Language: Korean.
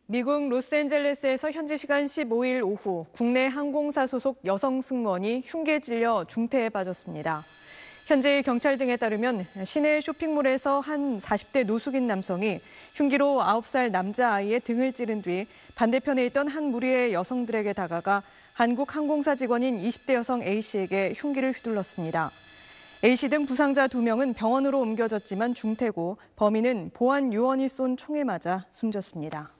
미국 로스앤젤레스에서 현지 시간 15일 오후 국내 항공사 소속 여성 승무원이 흉기에 찔려 중태에 빠졌습니다. 현지 경찰 등에 따르면 시내 쇼핑몰에서 한 40대 노숙인 남성이 흉기로 9살 남자아이의 등을 찌른 뒤 반대편에 있던 한 무리의 여성들에게 다가가 한국 항공사 직원인 20대 여성 A씨에게 흉기를 휘둘렀습니다. A씨 등 부상자 2명은 병원으로 옮겨졌지만 중태고 범인은 보안 요원이 쏜 총에 맞아 숨졌습니다.